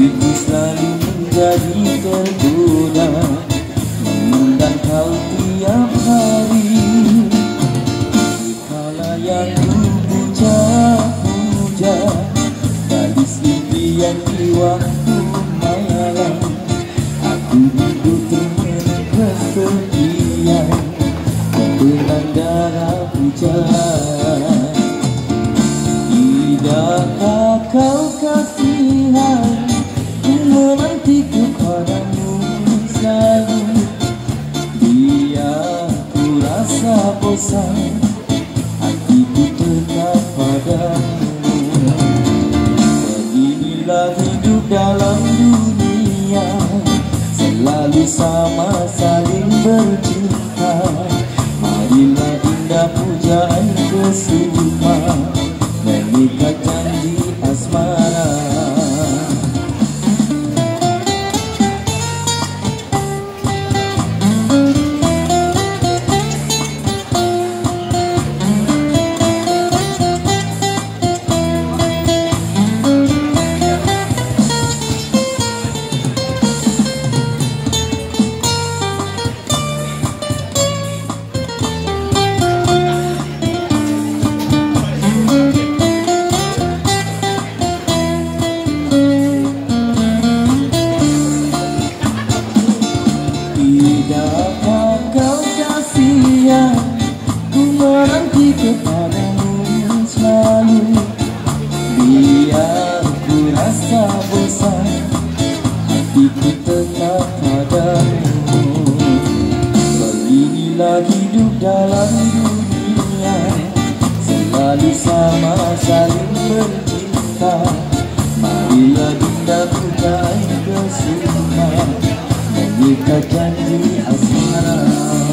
Hatiku selalu menjadi tergoda memandang kau tiap hari. Kala yang ku puja-puja, gadis impian di waktu malam, aku duduk termenung kesedihan, tenang darah hujan. Tidakkah kau kasihan, ku menanti kepadamu selalu. Biar ku rasa bosan, hatiku tetap padamu. Beginilah hidup dalam dunia, selalu sama saling bercinta. Marilah indah pujaan kesuma, mengikat janji asmara. Tidakkah kau kasihan, ku menanti kepadamu selalu. Biar ku rasa bosan, hatiku tetap padamu. Beginilah hidup dalam dunia, selalu sama saling bercinta. Marilah dinda pujaan kesuma, mengikat janji asmara.